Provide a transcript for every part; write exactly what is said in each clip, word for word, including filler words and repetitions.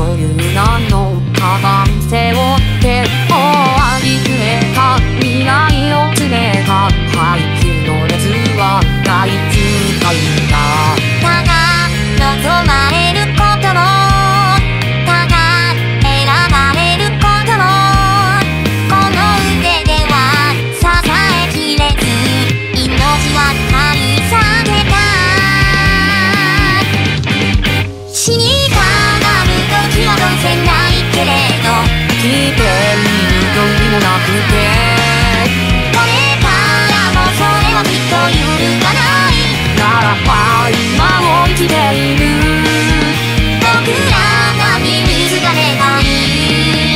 という名のカバン背負って終わりくれた未来を詰めた配給の列は大渋滞だ。 ただ望まれることもただ選ばれることもこの腕では支えきれず命は張り裂けた。死にたがる時はどうせないけれど聞いている時もなくてこれからもそれはきっと揺るがないならば今を生きている僕らが耳づかればいい。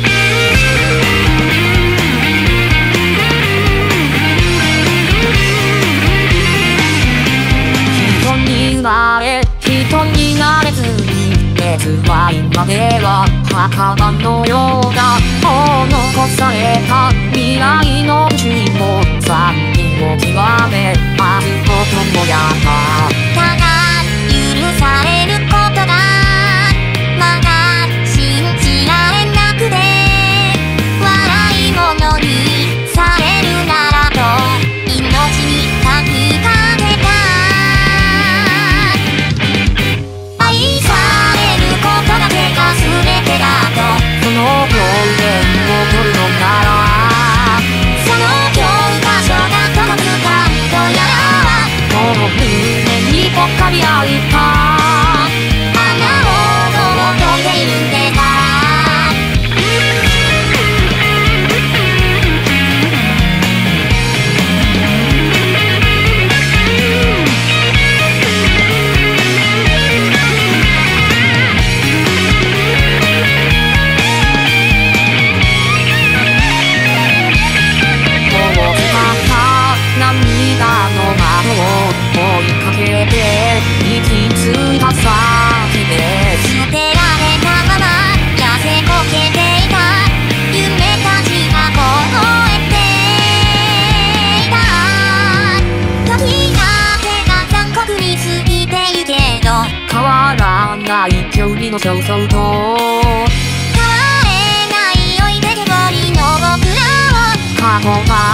人に生まれ人になれずに熱は今では墓場のようだ。残された未来のうちも賛美を極めあることもやった。 ただ許されることがまだ信じられなくて笑い物にされるならと命に書きかけた。愛されることだけが全てだとその表現を取るのならその教科書が届くかとやらはこの胸にぽっかり開いた穴をどう解いているんでか。 涙の窓を追いかけて行き着いた先で捨てられたまま痩せこけていた夢たちが凍えていた。時だけが残酷に過ぎてゆけど変わらない距離の焦燥と変われない置いてけぼりの僕らを過去は